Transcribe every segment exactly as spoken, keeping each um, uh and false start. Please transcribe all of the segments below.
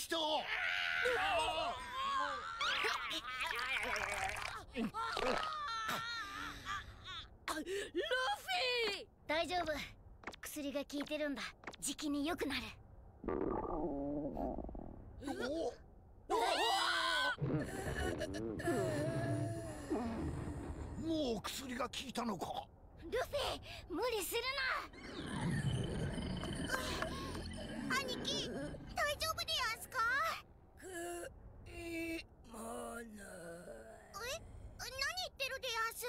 した。 ルフィ！ 大丈夫、薬が効いてるんだ。じきに良くなる。 もう薬が効いたのか。 ルフィ、無理するな。兄貴、大丈夫でやんすか？ くいもの。 え、何言ってるでやんす？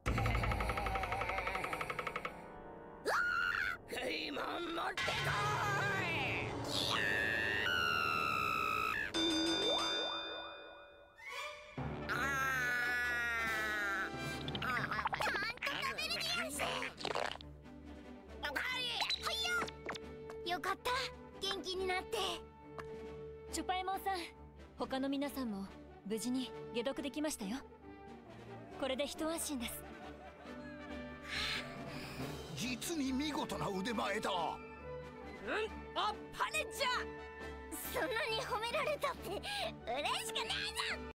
食いもん持ってこい！ よかった、元気になって。 チョパエモンさん、他の皆さんも無事に解毒できましたよ。これで一安心です。 実に見事な腕前だ。 うん、あっぱれじゃ。 そんなに褒められたって嬉しくないぞ。